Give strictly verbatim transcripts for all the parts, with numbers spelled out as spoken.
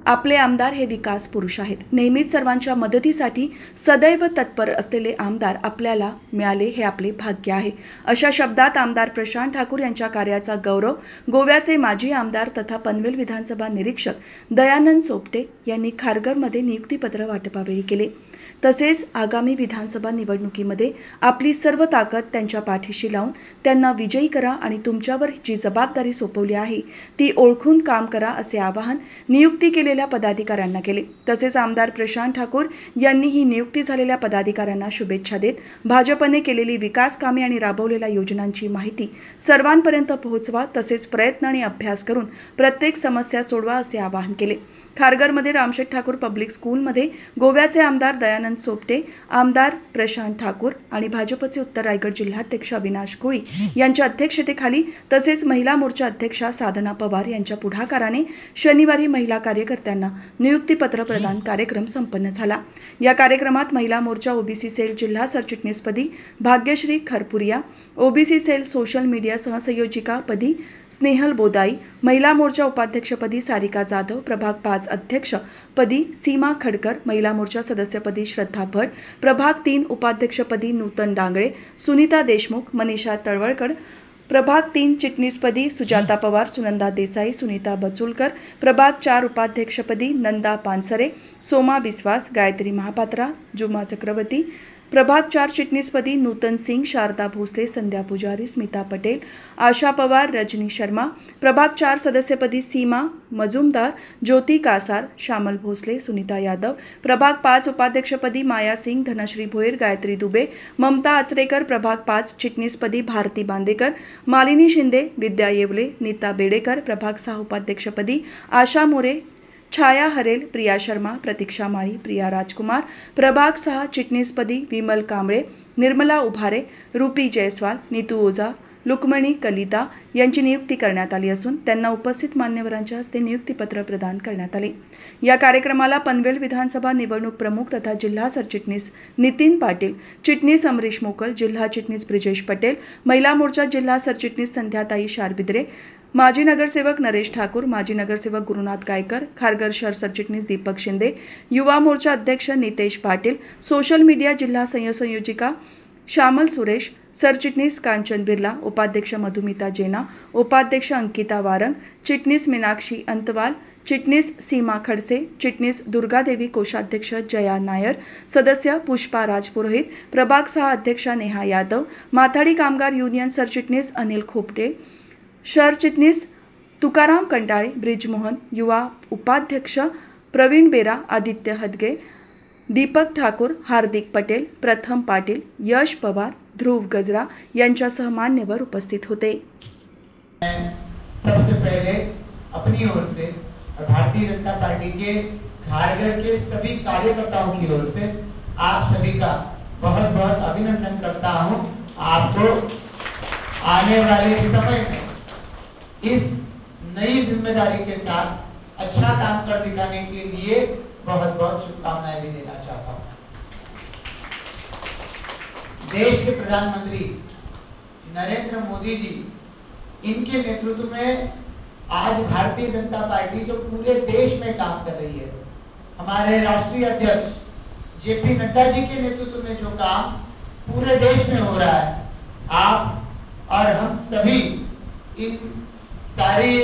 आपले आमदार हे विकास पुरुष आहेत. नेहमीच सर्वांच्या मदतीसाठी सदैव तत्पर असलेले आमदार आपल्याला मिळाले हे आपले भाग्य आहे. अशा शब्दात आमदार प्रशांत ठाकूर यांच्या कार्याचा गौरव गोव्याचे माजी आमदार तथा पनवेल विधानसभा निरीक्षक दयानंद सोपटे यांनी खारघरमध्ये नियुक्तीपत्र वाटपावेळी केले. तसेच आगामी विधानसभा निवडणुकीमध्ये आपली सर्व ताकद त्यांच्या पाठीशी लावून त्यांना विजयी करा आणि तुमच्यावर जी जबाबदारी सोपवली आहे ती ओळखून काम करा असे आवाहन नियुक्ती केलेल्या पदाधिकाऱ्यांना केले. तसेच आमदार प्रशांत ठाकूर यांनी ही नियुक्ती झालेल्या पदाधिकाऱ्यांना शुभेच्छा देत भाजपने केलेली विकास कामे आणि राबवलेल्या योजनांची माहिती सर्वांपर्यंत पोहोचवा, तसेच प्रयत्न आणि अभ्यास करून प्रत्येक समस्या सोडवा असे आवाहन केले. खारघरमध्ये रामशेठ ठाकूर पब्लिक स्कूलमध्ये गोव्याचे आमदार दयानंद सोपटे, आमदार प्रशांत ठाकूर आणि भाजपचे उत्तर रायगड जिल्हाध्यक्ष अविनाश कोळी यांच्या अध्यक्षतेखाली तसेच महिला मोर्चा अध्यक्षा साधना पवार यांच्या पुढाकाराने शनिवारी महिला कार्यकर्त्यांना नियुक्तीपत्र प्रदान कार्यक्रम संपन्न झाला. या कार्यक्रमात महिला मोर्चा ओबीसी सेल जिल्हा सरचिटणीसपदी Bhagyashree Kharpuriya, OBC cell social media सहसंयोजिकापदी स्नेहल बोदाई, महिला मोर्चा उपाध्यक्षपदी सारिका जाधव, प्रभाग पाच अध्यक्षपदी सीमा खडकर, महिला मोर्चा सदस्यपदी श्रद्धा भट, प्रभाग तीन उपाध्यक्षपदी नूतन डांगळे, सुनीता देशमुख, मनीषा तळवळकर, प्रभाग तीन चिटणीसपदी सुजाता पवार, सुनंदा देसाई, सुनीता बचुलकर, प्रभाग चार उपाध्यक्षपदी नंदा पानसरे, सोमा बिस्वास, गायत्री महापात्रा, जुमा चक्रवर्ती, प्रभाग चार चिटणीसपदी नूतन सिंग, शारदा भोसले, संध्या पुजारी, स्मिता पटेल, आशा पवार, रजनी शर्मा, प्रभाग चार सदस्यपदी सीमा मजुमदार, ज्योती कासार, श्यामल भोसले, सुनीता यादव, प्रभाग पाच उपाध्यक्षपदी माया सिंग, धनश्री भोईर, गायत्री दुबे, ममता आचरेकर, प्रभाग पाच चिटणीसपदी भारती बांदेकर, मालिनी शिंदे, विद्या येवले, नीता बेडेकर, प्रभाग सहा उपाध्यक्षपदी आशा मोरे, छाया हरेल, प्रिया शर्मा, प्रतीक्षा माळी, प्रिया राजकुमार, प्रभाग सहा चिटणीसपदी विमल कांबळे, निर्मला उभारे, रूपी जयस्वाल, नीतू ओझा, लुकमणी कलिता यांची नियुक्ती करण्यात आली असून त्यांना उपस्थित मान्यवरांच्या हस्ते नियुक्तीपत्र प्रदान करण्यात आले. या कार्यक्रमाला पनवेल विधानसभा निवडणूक प्रमुख तथा जिल्हा सरचिटणीस नितीन पाटील, चिटणीस अमरीश मोकल, जिल्हा चिटणीस ब्रिजेश पटेल, महिला मोर्चा जिल्हा सरचिटणीस संध्याताई शारबिद्रे, माजी नगरसेवक नरेश ठाकूर, माजी नगरसेवक गुरुनाथ गायकर, खारघर शहर सरचिटणीस दीपक शिंदे, युवा मोर्चा अध्यक्ष नितेश पाटील, सोशल मीडिया जिल्हा सहसंयोजिका श्यामल सुरेश, सरचिटणीस कांचन बिर्ला, उपाध्यक्ष मधुमिता जेना, उपाध्यक्ष अंकिता वारंग, चिटणीस मीनाक्षी अंतवाल, चिटणीस सीमा खडसे, चिटणीस दुर्गादेवी, कोषाध्यक्ष जया नायर, सदस्य पुष्पा राजपुरोहित, प्रभाग सहा अध्यक्षा नेहा यादव, माथाडी कामगार युनियन सरचिटणीस अनिल खोपटे, शहर चिटणीस तुकाराम कंटाळे, ब्रिजमोहन, युवा उपाध्यक्ष प्रवीण बेरा, आदित्य हदगे, दीपक ठाकूर, हार्दिक पटेल, प्रथम पाटील, यश पवार, ध्रुव गजरा यांच्यासह मान्यवर उपस्थित होते. सबसे पहले अपनी ओर से और भारतीय जनता पार्टी के खारघर के सभी कार्यकर्ताओं की ओर से आप सभी का बहुत बहुत अभिनंदन करता हूं. आपको आने वाले समय में इस नई जिम्मेदारी के साथ अच्छा काम कर दिखाने के लिए बहुत बहुत शुभकामनाएं भी देना चाहता हूं. देश के प्रधानमंत्री नरेंद्र मोदी जी, इनके नेतृत्व में आज भारतीय जनता पार्टी जो पूरे देश में काम कर रही है, हमारे राष्ट्रीय अध्यक्ष जेपी नड्डा जी के नेतृत्व में जो काम पूरे देश में हो रहा है, आप और हम सभी इन सारी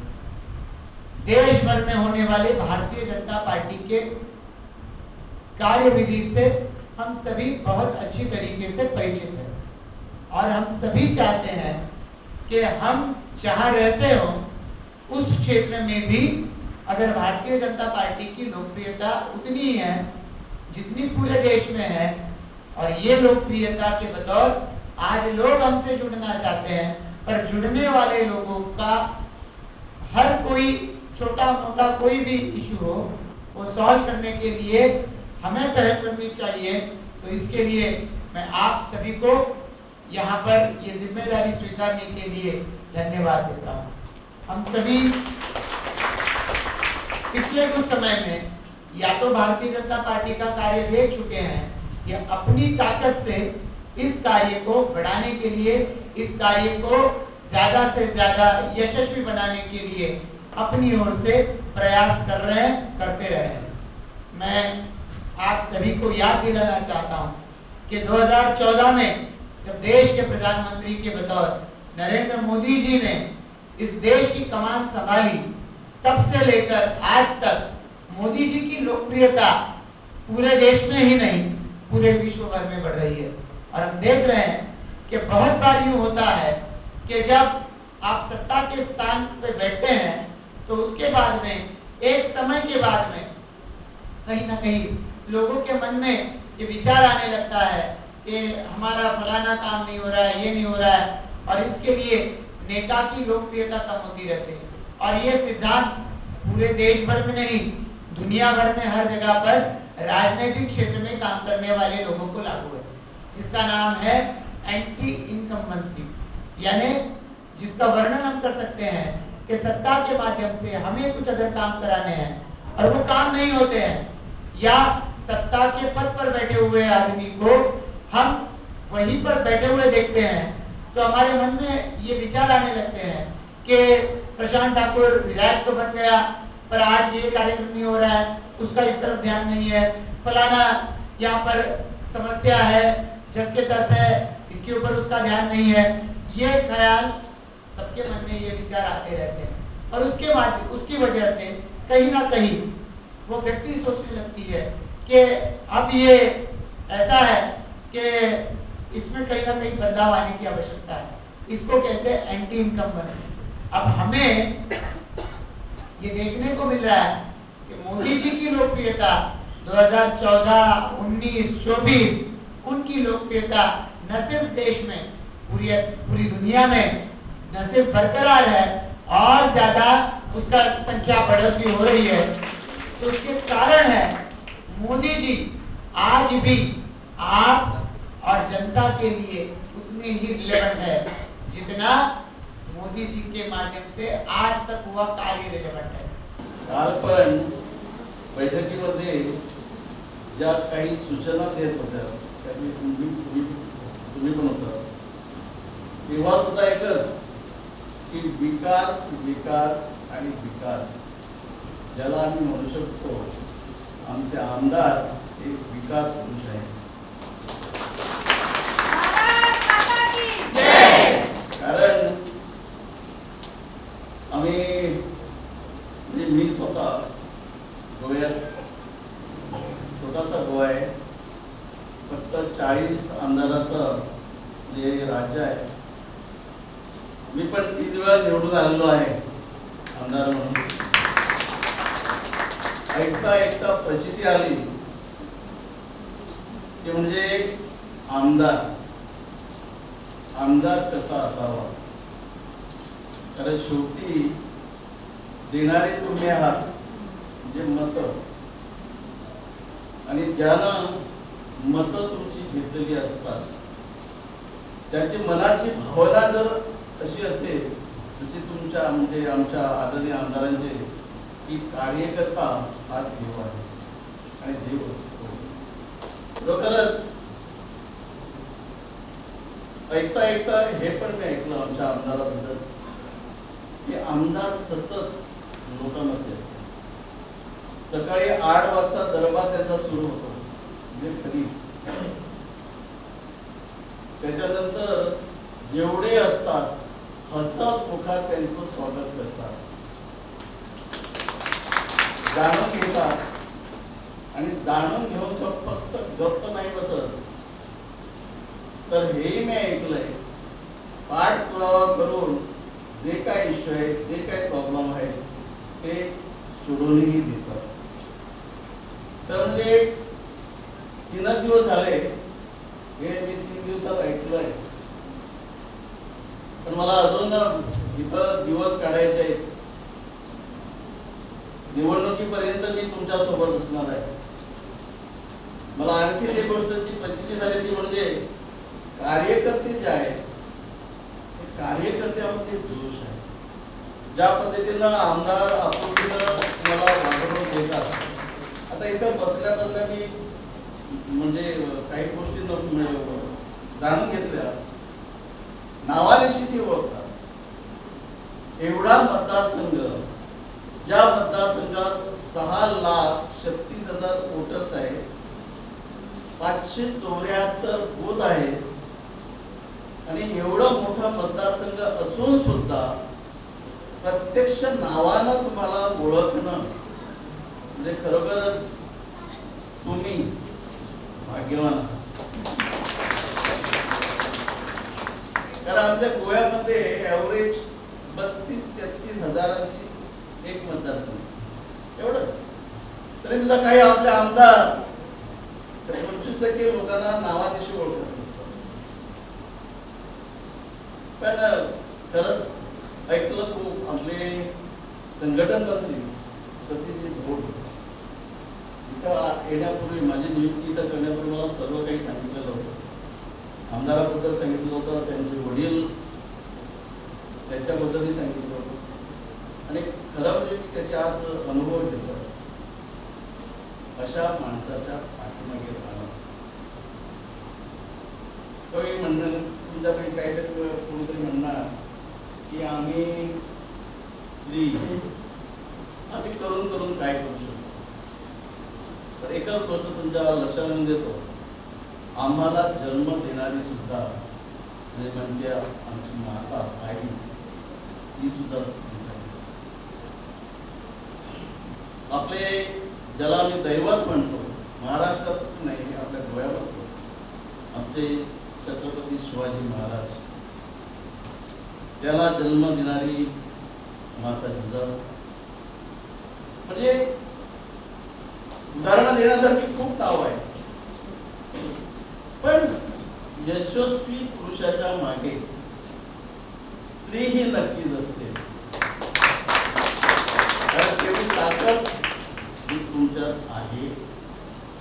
देश भर में होने वाले भारतीय जनता पार्टी के कार्यविधि से हम सभी बहुत अच्छी तरीके से परिचित हैं और हम सभी चाहते हैं कि हम जहां रहते हो उस क्षेत्र में भी अगर भारतीय जनता पार्टी की लोकप्रियता उतनी ही है जितनी पूरे देश में है, और ये लोकप्रियता के बदौर आज लोग हमसे जुड़ना चाहते हैं, पर जुड़ने वाले लोगों का हर कोई छोटा मोटा कोई भी इशू हो वो सॉल्व करने के लिए हमें पहल करनी चाहिए. तो इसके लिए मैं आप सभी को यहाँ पर ये जिम्मेदारी स्वीकारने के लिए धन्यवाद देता हूँ. हम सभी पिछले कुछ समय में या तो भारतीय जनता पार्टी का कार्य देख चुके हैं या अपनी ताकत से इस कार्य को बढ़ाने के लिए, इस कार्य को ज्यादा से ज्यादा यशस्वी बनाने के लिए अपनी ओर से प्रयास कर रहे हैं, को याद दिलाना चाहता हूं कि दो हज़ार चौदह में जब देश के प्रधानमंत्री के बतौर नरेंद्र मोदी जी ने इस देश की कमान संभाली, तब से लेकर आज तक मोदी जी की लोकप्रियता पूरे देश में ही नहीं पूरे विश्व भर में बढ़ रही है। और हम देख रहे हैं कि बहुत बार यूं होता है कि जब आप सत्ता के स्थान पे बैठते हैं तो उसके बाद में एक समय के बाद में कहीं ना कहीं लोगों के मन में ये विचार आने लगता है कि हमारा फलाना काम नहीं हो रहा है, ये नहीं हो रहा है, और इसके लिए नेता की लोकप्रियता कम होती रहती है। और ये सिद्धांत पूरे देश भर में नहीं, दुनिया भर में हर जगह पर राजनीतिक क्षेत्र में काम करने वाले लोगों को लागू है, जिसका नाम है एंटी इनकम्बेंसी, यानी जिसका वर्णन हम कर सकते हैं कि सत्ता के माध्यम से हमें कुछ अगर काम कराने हैं और वो काम नहीं होते हैं, या सत्ता के पद पर बैठे हुए आदमी को हम वहीं पर बैठे हुए देखते हैं, तो हमारे मन में ये विचार आने लगते हैं कि प्रशांत ठाकुर विधायक तो बन गया पर आज ये कार्यक्रम नहीं हो रहा है, उसका इस तरफ ध्यान नहीं है, फलाना यहाँ पर समस्या है, जस के तस है, इसके ऊपर उसका ध्यान नहीं है। ये ख्याल सबके मन में ये विचार आते रहते हैं और उसके बाद उसकी वजह से कहीं ना कहीं वो व्यक्ति सोचने लगती है कि अब ये ऐसा है कि इसमें कहीं ना कहीं बदलाव आने की आवश्यकता है। इसको कहते हैं एंटी इनकम्बेंसी। अब हमें ये देखने को मिल रहा है कि मोदी जी की लोकप्रियता दो हज़ार चौदह, उन्नीस, चौबीस, उनकी लोकप्रियता न सिर्फ देश में, पूरी पूरी दुनिया में न सिर्फ बरकरार है और ज्यादा उसका संख्या बढ़ती हो रही है। तो उसके कारण है मोदी जी आज भी आप और जनता के लिए उतने ही रिलेवेंट है जितना मोदी जी के माध्यम से आज तक हुआ कार्य रिलेवेंट है। काल पण बैठकीमध्ये ज्या काही सूचना देत होत्या त्यांनी तुम्ही तुम्ही पण होता, तेव्हा सुद्धा एकच की विकास विकास आणि विकास, ज्याला आम्ही म्हणू शकतो आमचे आमदार एक विकास पुरुष आहे। कारण आम्ही म्हणजे मी स्वतः गोव्यात छोटासा गोवा आहे, फक्त चाळीस आमदाराचं जे राज्य आहे। मी पण तीन वेळा निवडून आलेलो आहे आमदार म्हणून। ऐकता ऐकता प्रचिती आली की म्हणजे आमदार आमदार कसा असावा, कारण शेवटी देणारे तुम्ही आहात, जे मत आणि ज्यानं मत तुमची घेतलेली असतात त्याची मनाची भावना जर अशी असेल जशी तुमच्या म्हणजे आमच्या आदरणीय आमदारांचे की कार्यकर्ता हा देव आहे आणि देव असतो। खरोखरच ऐकता ऐकता हे पण मी ऐकलं आमच्या आमदाराबद्दल की आमदार सतत लोकांमध्ये असतात। सकाळी आठ वाजता दरबार त्यांचा सुरू होतो, म्हणजे कधी त्याच्यानंतर जेवढे असतात हसत मुखात त्यांचं स्वागत करतात, जाणून घेतात आणि जाणून घेऊन फक्त गप्प नाही बसत, तर हेही मी ऐकलंय पाठपुरावा करून जे काय इश्यू आहे, जे काय प्रॉब्लेम आहे ते सोडवूनही देतात। तर म्हणजे तीनच दिवस झाले हे मी तीन दिवसात ऐकलंय, पण मला अजून इथं दिवस काढायचे आहेत। निवडणुकीपर्यंत मी तुमच्या सोबत असणार आहे। मला आणखी एक गोष्टची प्रचिती झाली ती म्हणजे कार्यकर्ते जे आहेत ते कार्यकर्त्यामध्ये जोश आहे। ज्या पद्धतीनं आमदार आपुलकीनं मला वागवून देतात, आता इथं बसल्या बसल्या मी म्हणजे काही गोष्टी जाणून घेतल्या, नावानिशी ते ओळखतात। एवढा मतदारसंघ, ज्या मतदारसंघात सहा लाख छत्तीस हजार वोटर्स आहेत, पाचशे चौऱ्याहत्तर बूथ आहेत आणि एवढा मोठा मतदारसंघ असून सुद्धा प्रत्यक्ष नावानं तुम्हाला ओळखणं म्हणजे खरोखरच तुम्ही भाग्यवान आहात. कारण आमच्या गोव्यामध्ये ऍव्हरेज बत्तीस तेहतीस हजारांची एक मतदारसंघ एवढं, तरी सुद्धा काही आपले आमदार पंचवीस टक्के लोकांना नावानिशी ओळखत नसतात. पण खरंच ऐकलं खूप आपले संघटन मंत्री सतीश घोड इथं येण्यापूर्वी माझी नियुक्ती इथं करण्यापूर्वी मला सर्व काही सांगितलेलं होतं. आमदाराबद्दल सांगितलं होतं, त्यांचे वडील त्यांच्याबद्दलही सांगितलं होतं आणि खरं म्हणजे मी त्याचे आज अनुभव घेतला. अशा माणसाच्या पाठीमागे राहणं काही म्हणणं तुमच्यापैकी काहीतरी कोणीतरी म्हणणार की आम्ही स्त्री आम्ही करून करून काय करू शकतो. तर एकच गोष्ट तुमच्या लक्षात आणून देतो, आम्हाला जन्म देणारी सुद्धा म्हणजे म्हणते आमची माता आई ती सुद्धा आपले ज्याला आम्ही दैवत म्हणतो महाराष्ट्रात नाही आपल्या गोव्यामध्ये आमचे छत्रपती शिवाजी महाराज, त्याला जन्म देणारी माता जिजाऊ. म्हणजे उदाहरण देण्यासारखी खूप नाव आहे, पण यशस्वी पुरुषाच्या मागे स्त्री ही नक्कीच असते. कारण तेवढी ताकद ही तुमच्यात आहे